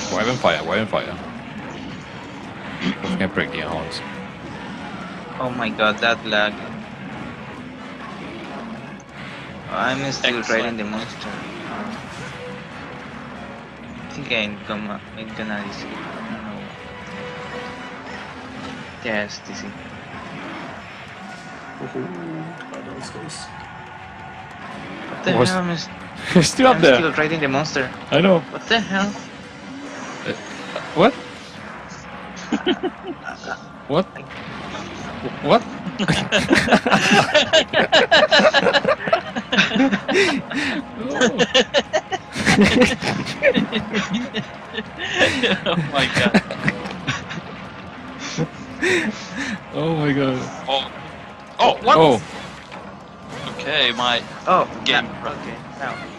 Weapon fire, weapon fire. Don't break the horns. Oh my god, that lag. I'm still riding the monster. I think I'm gonna DC. No. Yes, DC. What the hell? You're still up there. I'm still riding the monster. I know. What the hell? What? What? What? Oh my god. Oh my god. Oh. Oh, what? Oh. Okay, my Oh, game. okay, now.